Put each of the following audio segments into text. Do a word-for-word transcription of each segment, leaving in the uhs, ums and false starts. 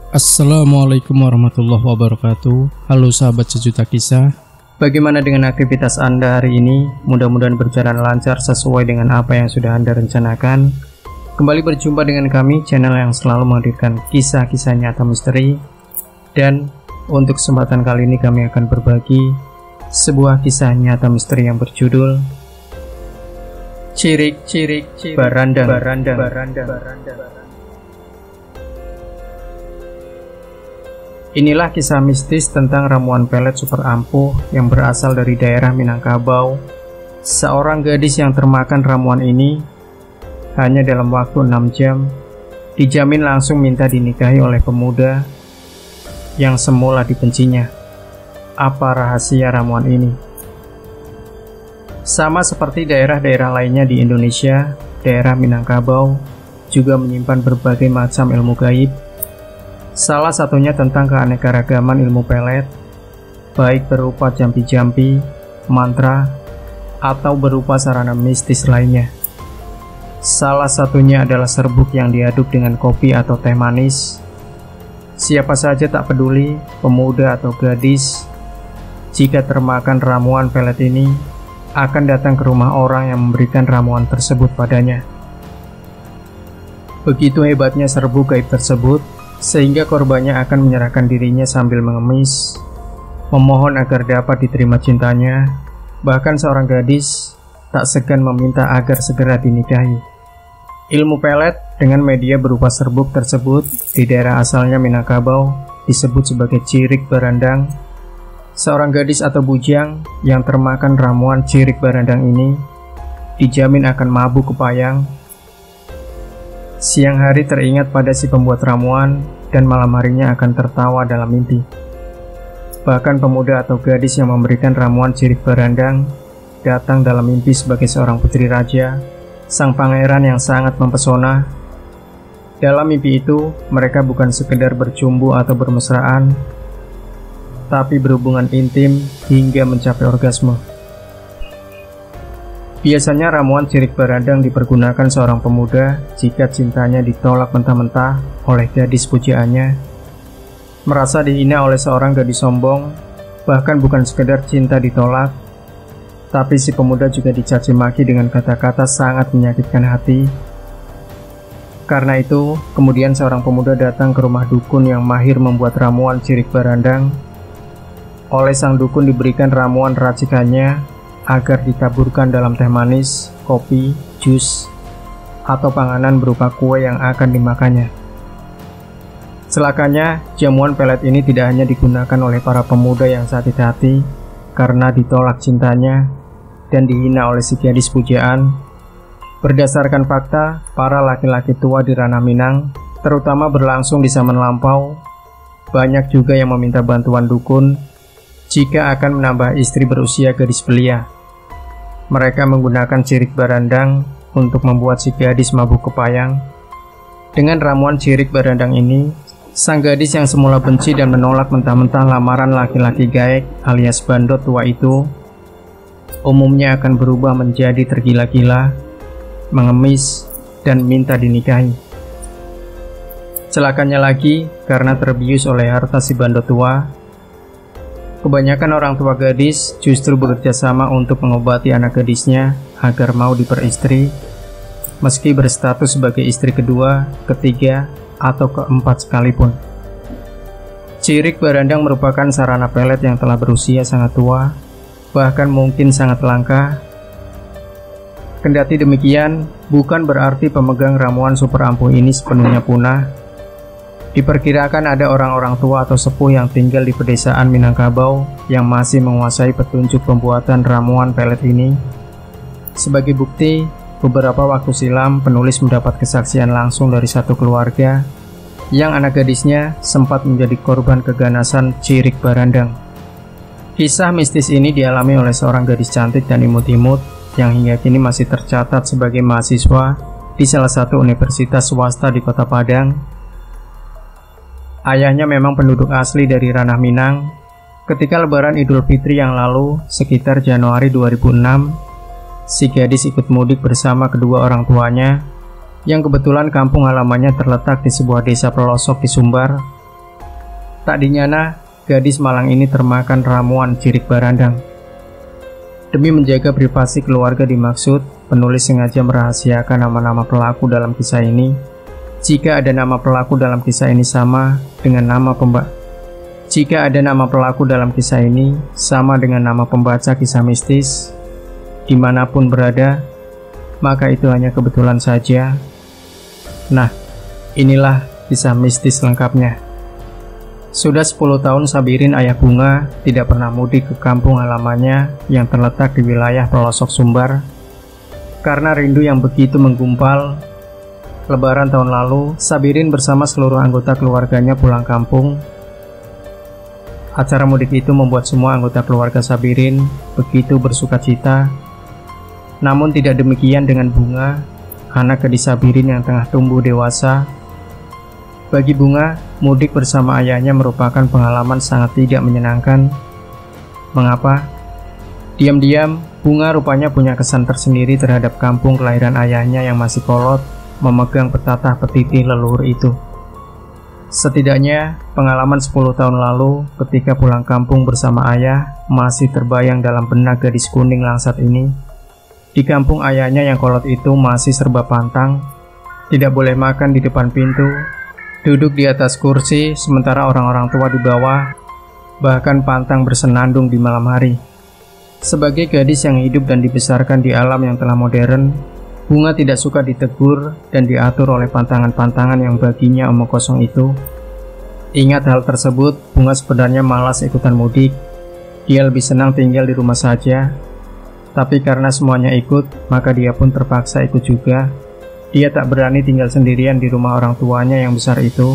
Assalamualaikum warahmatullahi wabarakatuh. Halo sahabat sejuta kisah. Bagaimana dengan aktivitas Anda hari ini? Mudah-mudahan berjalan lancar sesuai dengan apa yang sudah Anda rencanakan. Kembali berjumpa dengan kami, channel yang selalu menghadirkan kisah-kisah nyata misteri. Dan untuk kesempatan kali ini kami akan berbagi sebuah kisah nyata misteri yang berjudul Cirik-cirik Barandang. Barandang. Barandang. Barandang. Inilah kisah mistis tentang ramuan pelet super ampuh yang berasal dari daerah Minangkabau. Seorang gadis yang termakan ramuan ini hanya dalam waktu enam jam dijamin langsung minta dinikahi oleh pemuda yang semula dibencinya. Apa rahasia ramuan ini? Sama seperti daerah-daerah lainnya di Indonesia, daerah Minangkabau juga menyimpan berbagai macam ilmu gaib. Salah satunya tentang keanekaragaman ilmu pelet, baik berupa jampi-jampi, mantra, atau berupa sarana mistis lainnya. Salah satunya adalah serbuk yang diaduk dengan kopi atau teh manis. Siapa saja tak peduli, pemuda atau gadis, jika termakan ramuan pelet ini, akan datang ke rumah orang yang memberikan ramuan tersebut padanya. Begitu hebatnya serbuk gaib tersebut, sehingga korbannya akan menyerahkan dirinya sambil mengemis, memohon agar dapat diterima cintanya. Bahkan seorang gadis tak segan meminta agar segera dinikahi. Ilmu pelet dengan media berupa serbuk tersebut di daerah asalnya Minangkabau disebut sebagai cirik barandang. Seorang gadis atau bujang yang termakan ramuan cirik barandang ini dijamin akan mabuk kepayang. Siang hari teringat pada si pembuat ramuan, dan malam harinya akan tertawa dalam mimpi. Bahkan pemuda atau gadis yang memberikan ramuan cirik barandang datang dalam mimpi sebagai seorang putri raja, sang pangeran yang sangat mempesona. Dalam mimpi itu, mereka bukan sekedar bercumbu atau bermesraan, tapi berhubungan intim hingga mencapai orgasme. Biasanya ramuan cirik barandang dipergunakan seorang pemuda jika cintanya ditolak mentah-mentah oleh gadis pujaannya, merasa dihina oleh seorang gadis sombong. Bahkan bukan sekedar cinta ditolak, tapi si pemuda juga dicaci maki dengan kata-kata sangat menyakitkan hati. Karena itu, kemudian seorang pemuda datang ke rumah dukun yang mahir membuat ramuan cirik barandang. Oleh sang dukun diberikan ramuan racikannya agar ditaburkan dalam teh manis, kopi, jus, atau panganan berupa kue yang akan dimakannya. Celakanya, jamuan pelet ini tidak hanya digunakan oleh para pemuda yang sakit hati karena ditolak cintanya dan dihina oleh si gadis pujaan. Berdasarkan fakta, para laki-laki tua di Ranah Minang, terutama berlangsung di zaman lampau, banyak juga yang meminta bantuan dukun jika akan menambah istri berusia gadis belia. Mereka menggunakan cirik barandang untuk membuat si gadis mabuk kepayang. Dengan ramuan cirik barandang ini, sang gadis yang semula benci dan menolak mentah-mentah lamaran laki-laki gaek alias bandot tua itu, umumnya akan berubah menjadi tergila-gila, mengemis, dan minta dinikahi. Celakanya lagi, karena terbius oleh harta si bandot tua, kebanyakan orang tua gadis justru bekerja sama untuk mengobati anak gadisnya agar mau diperistri, meski berstatus sebagai istri kedua, ketiga, atau keempat sekalipun. Cirik barandang merupakan sarana pelet yang telah berusia sangat tua, bahkan mungkin sangat langka. Kendati demikian, bukan berarti pemegang ramuan super ampuh ini sepenuhnya punah. Diperkirakan ada orang-orang tua atau sepuh yang tinggal di pedesaan Minangkabau yang masih menguasai petunjuk pembuatan ramuan pelet ini. Sebagai bukti, beberapa waktu silam penulis mendapat kesaksian langsung dari satu keluarga yang anak gadisnya sempat menjadi korban keganasan cirik barandang. Kisah mistis ini dialami oleh seorang gadis cantik dan imut-imut yang hingga kini masih tercatat sebagai mahasiswa di salah satu universitas swasta di Kota Padang. Ayahnya memang penduduk asli dari Ranah Minang. Ketika lebaran Idul Fitri yang lalu, sekitar Januari dua ribu enam, si gadis ikut mudik bersama kedua orang tuanya yang kebetulan kampung halamannya terletak di sebuah desa pelosok di Sumbar. Tak dinyana, gadis malang ini termakan ramuan cirik barandang. Demi menjaga privasi keluarga dimaksud, penulis sengaja merahasiakan nama-nama pelaku dalam kisah ini. Jika ada nama pelaku dalam kisah ini sama dengan nama pembaca, jika ada nama pelaku dalam kisah ini sama dengan nama pembaca kisah mistis, dimanapun berada, maka itu hanya kebetulan saja. Nah, inilah kisah mistis lengkapnya. Sudah sepuluh tahun Sabirin ayah Bunga tidak pernah mudik ke kampung halamannya yang terletak di wilayah pelosok Sumbar. Karena rindu yang begitu menggumpal, Lebaran tahun lalu, Sabirin bersama seluruh anggota keluarganya pulang kampung. Acara mudik itu membuat semua anggota keluarga Sabirin begitu bersuka cita. Namun tidak demikian dengan Bunga, anak gadis Sabirin yang tengah tumbuh dewasa. Bagi Bunga, mudik bersama ayahnya merupakan pengalaman sangat tidak menyenangkan. Mengapa? Diam-diam, Bunga rupanya punya kesan tersendiri terhadap kampung kelahiran ayahnya yang masih kolot memegang petatah petiti leluhur itu. Setidaknya, pengalaman sepuluh tahun lalu ketika pulang kampung bersama ayah masih terbayang dalam benak gadis kuning langsat ini. Di kampung ayahnya yang kolot itu masih serba pantang, tidak boleh makan di depan pintu, duduk di atas kursi sementara orang-orang tua di bawah, bahkan pantang bersenandung di malam hari. Sebagai gadis yang hidup dan dibesarkan di alam yang telah modern, Bunga tidak suka ditegur dan diatur oleh pantangan-pantangan yang baginya omong kosong itu. Ingat hal tersebut, Bunga sebenarnya malas ikutan mudik. Dia lebih senang tinggal di rumah saja. Tapi karena semuanya ikut, maka dia pun terpaksa ikut juga. Dia tak berani tinggal sendirian di rumah orang tuanya yang besar itu.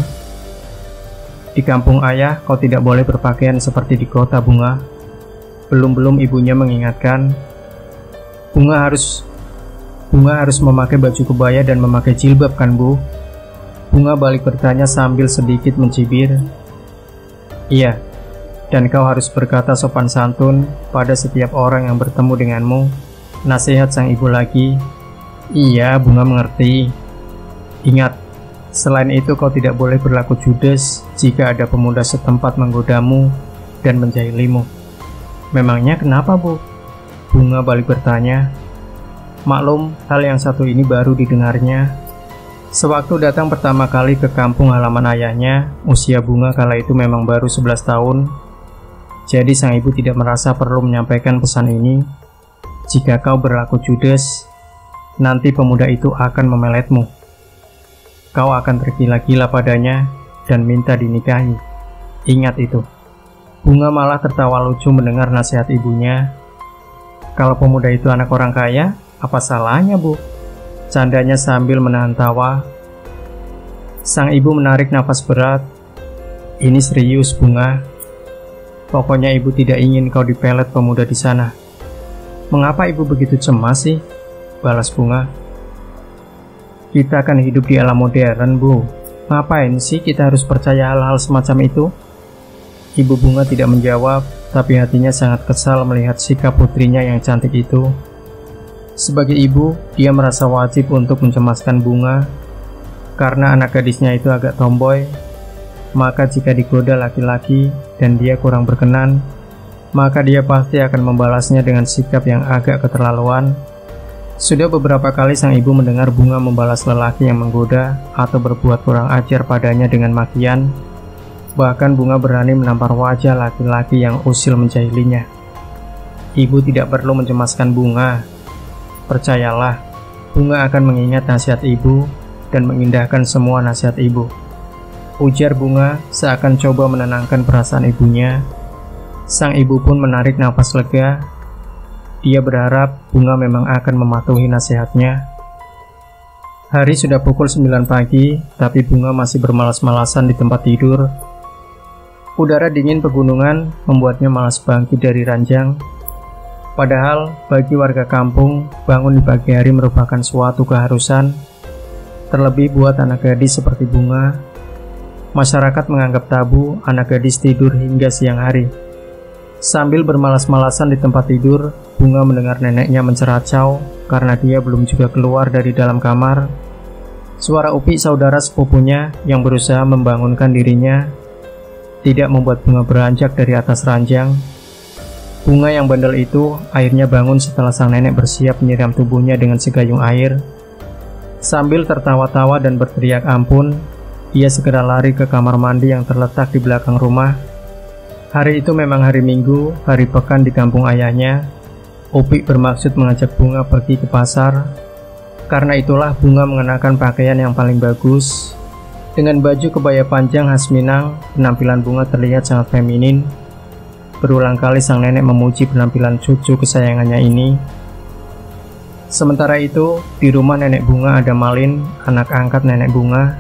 Di kampung ayah, kau tidak boleh berpakaian seperti di kota, Bunga. Belum-belum ibunya mengingatkan, Bunga harus Bunga harus memakai baju kebaya dan memakai jilbab kan, Bu? Bunga balik bertanya sambil sedikit mencibir. Iya, dan kau harus berkata sopan santun pada setiap orang yang bertemu denganmu. Nasihat sang ibu lagi. Iya, Bunga mengerti. Ingat, selain itu kau tidak boleh berlaku judes jika ada pemuda setempat menggodamu dan menjahilimu. Memangnya kenapa, Bu? Bunga balik bertanya. Maklum, hal yang satu ini baru didengarnya. Sewaktu datang pertama kali ke kampung halaman ayahnya, usia Bunga kala itu memang baru sebelas tahun. Jadi sang ibu tidak merasa perlu menyampaikan pesan ini. Jika kau berlaku judes, nanti pemuda itu akan memeletmu. Kau akan tergila-gila padanya dan minta dinikahi. Ingat itu. Bunga malah tertawa lucu mendengar nasihat ibunya. Kalau pemuda itu anak orang kaya, apa salahnya, Bu? Candanya sambil menahan tawa. Sang ibu menarik nafas berat. Ini serius, Bunga. Pokoknya ibu tidak ingin kau dipelet pemuda di sana. Mengapa ibu begitu cemas sih? Balas Bunga. Kita kan hidup di alam modern, Bu. Ngapain sih kita harus percaya hal-hal semacam itu? Ibu Bunga tidak menjawab, tapi hatinya sangat kesal melihat sikap putrinya yang cantik itu. Sebagai ibu, dia merasa wajib untuk mencemaskan Bunga. Karena anak gadisnya itu agak tomboy, maka jika digoda laki-laki dan dia kurang berkenan, maka dia pasti akan membalasnya dengan sikap yang agak keterlaluan. Sudah beberapa kali sang ibu mendengar Bunga membalas lelaki yang menggoda atau berbuat kurang ajar padanya dengan makian. Bahkan Bunga berani menampar wajah laki-laki yang usil menjahilinya. Ibu tidak perlu mencemaskan Bunga. Percayalah, Bunga akan mengingat nasihat ibu dan mengindahkan semua nasihat ibu. Ujar Bunga seakan coba menenangkan perasaan ibunya. Sang ibu pun menarik nafas lega. Dia berharap Bunga memang akan mematuhi nasihatnya. Hari sudah pukul sembilan pagi, tapi Bunga masih bermalas-malasan di tempat tidur. Udara dingin pegunungan membuatnya malas bangkit dari ranjang. Padahal, bagi warga kampung, bangun di pagi hari merupakan suatu keharusan. Terlebih buat anak gadis seperti Bunga. Masyarakat menganggap tabu anak gadis tidur hingga siang hari. Sambil bermalas-malasan di tempat tidur, Bunga mendengar neneknya menceracau karena dia belum juga keluar dari dalam kamar. Suara Upi, saudara sepupunya yang berusaha membangunkan dirinya. tidak membuat bunga beranjak dari atas ranjang. Bunga yang bandel itu akhirnya bangun setelah sang nenek bersiap menyiram tubuhnya dengan segayung air. Sambil tertawa-tawa dan berteriak ampun, ia segera lari ke kamar mandi yang terletak di belakang rumah. Hari itu memang hari Minggu, hari pekan di kampung ayahnya. Upik bermaksud mengajak Bunga pergi ke pasar. Karena itulah Bunga mengenakan pakaian yang paling bagus. Dengan baju kebaya panjang khas Minang, penampilan Bunga terlihat sangat feminin. Berulang kali sang nenek memuji penampilan cucu kesayangannya ini. Sementara itu, di rumah nenek Bunga ada Malin, anak angkat nenek Bunga.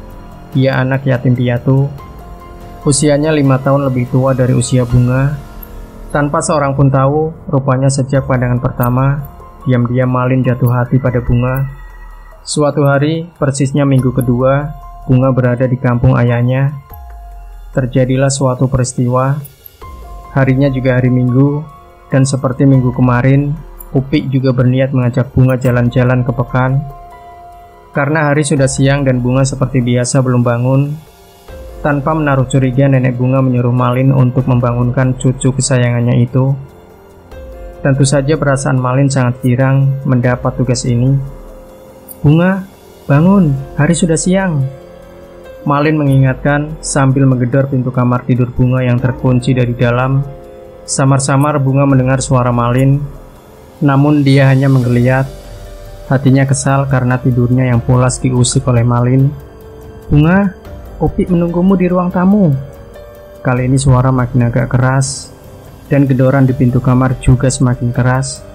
Ia anak yatim piatu. Usianya lima tahun lebih tua dari usia Bunga. Tanpa seorang pun tahu, rupanya sejak pandangan pertama, diam-diam Malin jatuh hati pada Bunga. Suatu hari, persisnya minggu kedua, Bunga berada di kampung ayahnya. Terjadilah suatu peristiwa. Harinya juga hari Minggu, dan seperti minggu kemarin, Upik juga berniat mengajak Bunga jalan-jalan ke pekan. Karena hari sudah siang dan Bunga seperti biasa belum bangun, tanpa menaruh curiga nenek Bunga menyuruh Malin untuk membangunkan cucu kesayangannya itu. Tentu saja perasaan Malin sangat girang mendapat tugas ini. "Bunga, bangun, hari sudah siang," Malin mengingatkan sambil menggedor pintu kamar tidur Bunga yang terkunci dari dalam. Samar-samar Bunga mendengar suara Malin, namun dia hanya menggeliat. Hatinya kesal karena tidurnya yang pulas diusik oleh Malin. "Bunga, Upik menunggumu di ruang tamu." Kali ini suara makin agak keras, dan gedoran di pintu kamar juga semakin keras.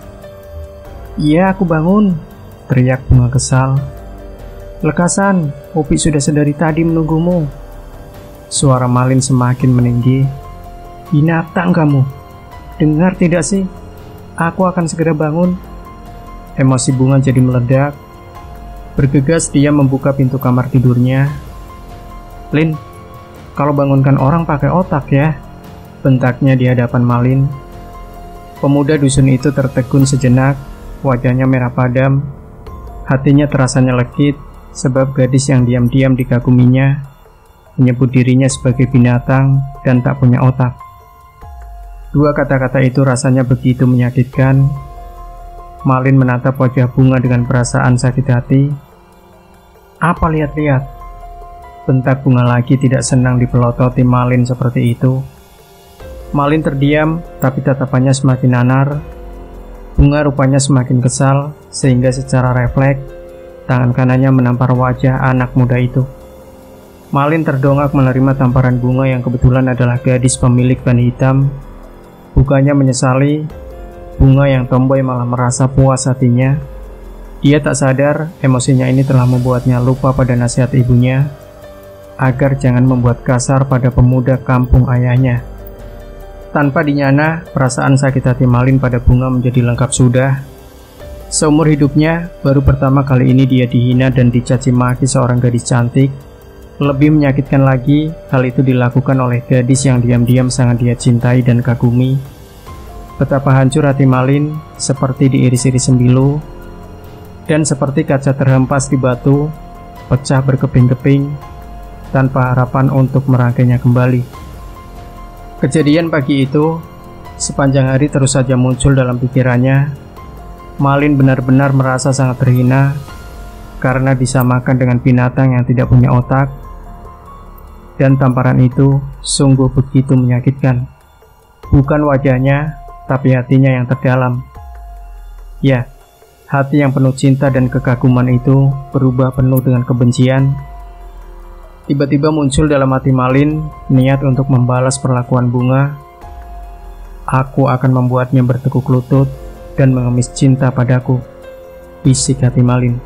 "Iya, aku bangun," teriak Bunga kesal. "Lekasan, Upik sudah sedari tadi menunggumu." Suara Malin semakin meninggi. "Binatang kamu, dengar tidak sih? Aku akan segera bangun." Emosi Bunga jadi meledak. Bergegas dia membuka pintu kamar tidurnya. "Lin, kalau bangunkan orang pakai otak ya," bentaknya di hadapan Malin. Pemuda dusun itu tertegun sejenak, wajahnya merah padam. Hatinya terasa nyelekit, sebab gadis yang diam-diam dikaguminya menyebut dirinya sebagai binatang dan tak punya otak. Dua kata-kata itu rasanya begitu menyakitkan. Malin menatap wajah Bunga dengan perasaan sakit hati. "Apa lihat-lihat?" bentak Bunga lagi, tidak senang dipelototi Malin seperti itu. Malin terdiam, tapi tatapannya semakin nanar. Bunga rupanya semakin kesal, sehingga secara refleks tangan kanannya menampar wajah anak muda itu. Malin terdongak menerima tamparan Bunga yang kebetulan adalah gadis pemilik ban hitam. Bukannya menyesali, Bunga yang tomboy malah merasa puas hatinya. Ia tak sadar emosinya ini telah membuatnya lupa pada nasihat ibunya agar jangan membuat kasar pada pemuda kampung ayahnya. Tanpa dinyana, perasaan sakit hati Malin pada Bunga menjadi lengkap sudah. Seumur hidupnya, baru pertama kali ini dia dihina dan dicaci maki seorang gadis cantik. Lebih menyakitkan lagi, hal itu dilakukan oleh gadis yang diam-diam sangat dia cintai dan kagumi. Betapa hancur hati Malin, seperti diiris-iris sembilu, dan seperti kaca terhempas di batu, pecah berkeping-keping, tanpa harapan untuk merangkainya kembali. Kejadian pagi itu, sepanjang hari terus saja muncul dalam pikirannya. Malin benar-benar merasa sangat terhina, karena disamakan dengan binatang yang tidak punya otak. Dan tamparan itu sungguh begitu menyakitkan. Bukan wajahnya, tapi hatinya yang terdalam. Ya, hati yang penuh cinta dan kekaguman itu berubah penuh dengan kebencian. Tiba-tiba muncul dalam hati Malin niat untuk membalas perlakuan Bunga. "Aku akan membuatnya bertekuk lutut dan mengemis cinta padaku," bisik hati Malin.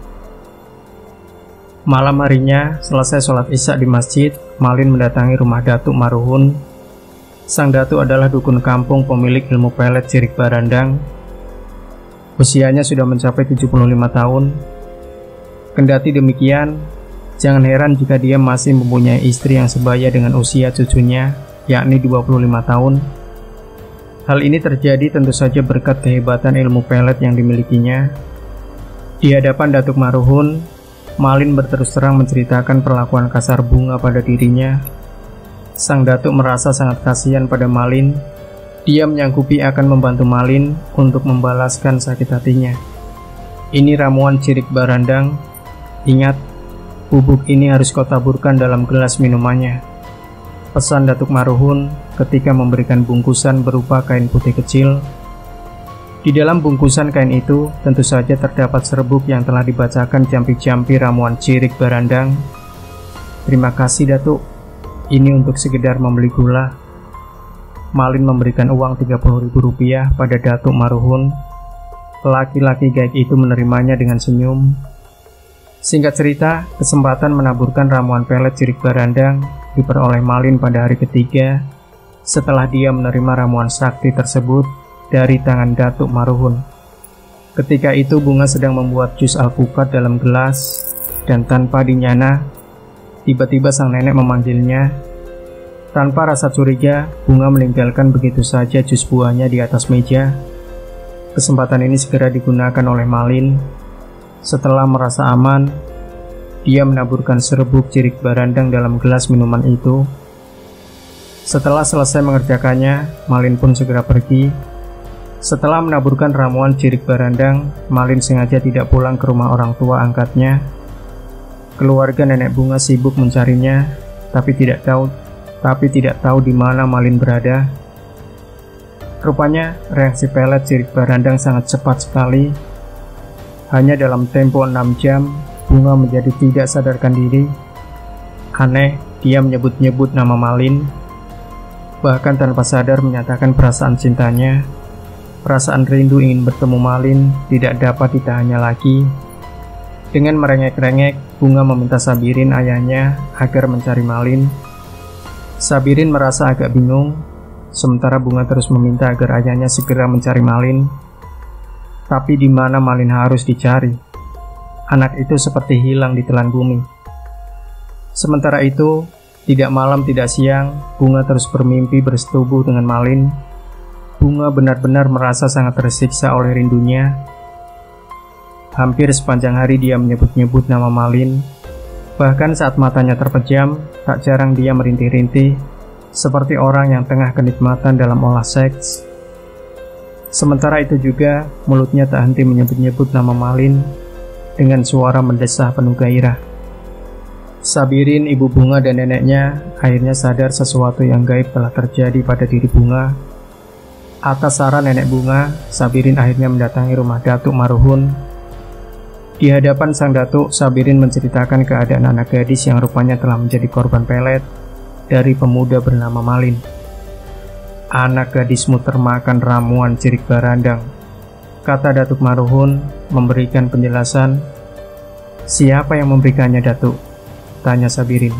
Malam harinya, selesai sholat isya di masjid, Malin mendatangi rumah Datuk Maruhun. Sang Datuk adalah dukun kampung pemilik ilmu pelet Cirik Barandang. Usianya sudah mencapai tujuh puluh lima tahun. Kendati demikian, jangan heran jika dia masih mempunyai istri yang sebaya dengan usia cucunya, yakni dua puluh lima tahun. Hal ini terjadi tentu saja berkat kehebatan ilmu pelet yang dimilikinya. Di hadapan Datuk Maruhun, Malin berterus terang menceritakan perlakuan kasar Bunga pada dirinya. Sang datuk merasa sangat kasihan pada Malin. Dia menyanggupi akan membantu Malin untuk membalaskan sakit hatinya. Ini ramuan cirik barandang. Ingat, bubuk ini harus kau taburkan dalam gelas minumannya, pesan Datuk Maruhun ketika memberikan bungkusan berupa kain putih kecil. Di dalam bungkusan kain itu tentu saja terdapat serbuk yang telah dibacakan jampi-jampi ramuan cirik barandang. Terima kasih Datuk, ini untuk sekedar membeli gula. Malin memberikan uang tiga puluh ribu rupiah pada Datuk Maruhun. Laki-laki gaib itu menerimanya dengan senyum. Singkat cerita, kesempatan menaburkan ramuan pelet cirik barandang diperoleh Malin pada hari ketiga setelah dia menerima ramuan sakti tersebut dari tangan Datuk Maruhun. Ketika itu Bunga sedang membuat jus alpukat dalam gelas, dan tanpa dinyana, tiba-tiba sang nenek memanggilnya. Tanpa rasa curiga, Bunga meninggalkan begitu saja jus buahnya di atas meja. Kesempatan ini segera digunakan oleh Malin. Setelah merasa aman, dia menaburkan serbuk cirik barandang dalam gelas minuman itu. Setelah selesai mengerjakannya, Malin pun segera pergi. Setelah menaburkan ramuan cirik barandang, Malin sengaja tidak pulang ke rumah orang tua angkatnya. Keluarga nenek Bunga sibuk mencarinya, tapi tidak tahu tapi tidak tahu di mana Malin berada. Rupanya reaksi pelet cirik barandang sangat cepat sekali. Hanya dalam tempo enam jam, Bunga menjadi tidak sadarkan diri. Aneh, dia menyebut-nyebut nama Malin, bahkan tanpa sadar menyatakan perasaan cintanya. Perasaan rindu ingin bertemu Malin tidak dapat ditahannya lagi. Dengan merengek-rengek, Bunga meminta Sabirin ayahnya agar mencari Malin. Sabirin merasa agak bingung, sementara Bunga terus meminta agar ayahnya segera mencari Malin. Tapi di mana Malin harus dicari? Anak itu seperti hilang di telan bumi. Sementara itu, tidak malam tidak siang, Bunga terus bermimpi bersetubuh dengan Malin. Bunga benar-benar merasa sangat tersiksa oleh rindunya. Hampir sepanjang hari dia menyebut-nyebut nama Malin. Bahkan saat matanya terpejam, tak jarang dia merintih-rintih, seperti orang yang tengah kenikmatan dalam olah seks. Sementara itu juga, mulutnya tak henti menyebut-nyebut nama Malin dengan suara mendesah penuh gairah. Sabirin, ibu Bunga dan neneknya akhirnya sadar sesuatu yang gaib telah terjadi pada diri Bunga. Atas saran nenek Bunga, Sabirin akhirnya mendatangi rumah Datuk Maruhun. Di hadapan sang datuk, Sabirin menceritakan keadaan anak gadis yang rupanya telah menjadi korban pelet dari pemuda bernama Malin. Anak gadismu termakan ramuan cirik barandang, kata Datuk Maruhun memberikan penjelasan. Siapa yang memberikannya, Datuk? Tanya Sabirin.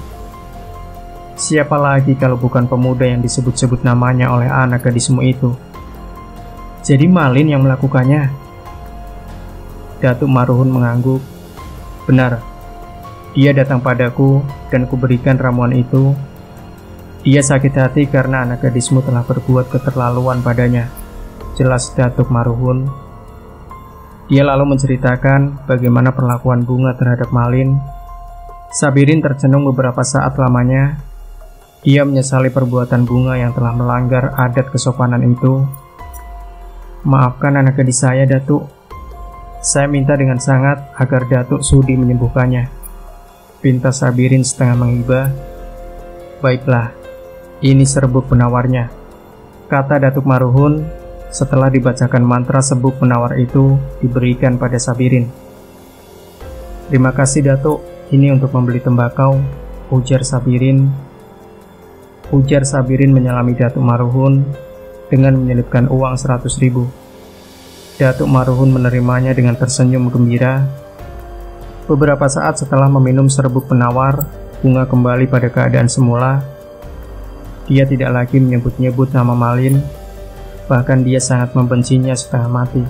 Siapa lagi kalau bukan pemuda yang disebut-sebut namanya oleh anak gadismu itu? Jadi Malin yang melakukannya? Datuk Maruhun mengangguk. Benar, dia datang padaku dan kuberikan ramuan itu. Dia sakit hati karena anak gadismu telah berbuat keterlaluan padanya, jelas Datuk Maruhun. Dia lalu menceritakan bagaimana perlakuan Bunga terhadap Malin. Sabirin tercenung beberapa saat lamanya. Dia menyesali perbuatan Bunga yang telah melanggar adat kesopanan itu. Maafkan anak gadis saya, Datuk. Saya minta dengan sangat agar Datuk sudi menyembuhkannya, pinta Sabirin setengah menghibah. Baiklah, ini serbuk penawarnya, kata Datuk Maruhun setelah dibacakan mantra serbuk penawar itu diberikan pada Sabirin. Terima kasih Datuk, ini untuk membeli tembakau, ujar Sabirin. Ujar Sabirin menyalami Datuk Maruhun dengan menyelipkan uang seratus ribu. Datuk Maruhun menerimanya dengan tersenyum gembira. Beberapa saat setelah meminum serbuk penawar, Bunga kembali pada keadaan semula. Dia tidak lagi menyebut-nyebut nama Malin, bahkan dia sangat membencinya setengah mati.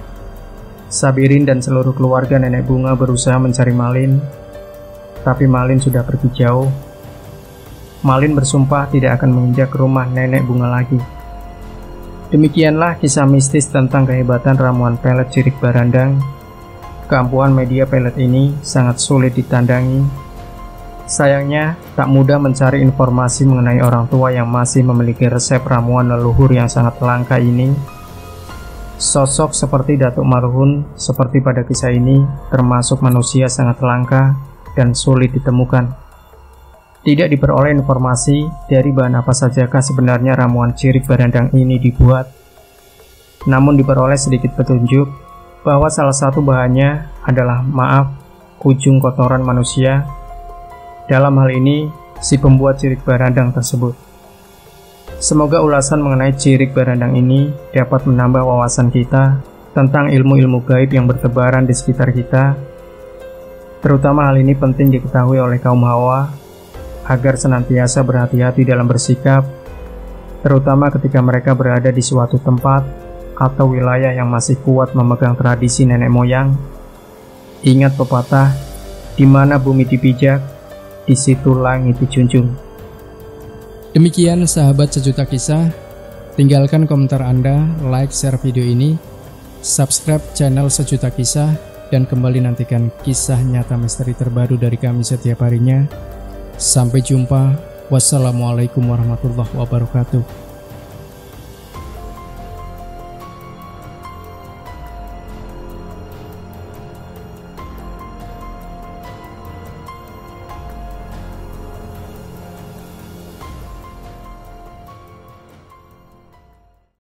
Sabirin dan seluruh keluarga nenek Bunga berusaha mencari Malin, tapi Malin sudah pergi jauh. Malin bersumpah tidak akan menginjak rumah nenek Bunga lagi. Demikianlah kisah mistis tentang kehebatan ramuan pelet cirik barandang. Keampuhan media pelet ini sangat sulit ditandangi. Sayangnya, tak mudah mencari informasi mengenai orang tua yang masih memiliki resep ramuan leluhur yang sangat langka ini. Sosok seperti Datuk Marhun, seperti pada kisah ini, termasuk manusia sangat langka dan sulit ditemukan. Tidak diperoleh informasi dari bahan apa sajakah sebenarnya ramuan Cirik Barandang ini dibuat. Namun diperoleh sedikit petunjuk bahwa salah satu bahannya adalah maaf, ujung kotoran manusia. Dalam hal ini, si pembuat Cirik Barandang tersebut. Semoga ulasan mengenai Cirik Barandang ini dapat menambah wawasan kita tentang ilmu-ilmu gaib yang bertebaran di sekitar kita. Terutama hal ini penting diketahui oleh kaum hawa, agar senantiasa berhati-hati dalam bersikap, terutama ketika mereka berada di suatu tempat atau wilayah yang masih kuat memegang tradisi nenek moyang. Ingat pepatah, di mana bumi dipijak, di situ langit dijunjung. Demikian sahabat Sejuta Kisah, tinggalkan komentar Anda, like, share video ini, subscribe channel Sejuta Kisah, dan kembali nantikan kisah nyata misteri terbaru dari kami setiap harinya. Sampai jumpa. Wassalamualaikum warahmatullahi wabarakatuh.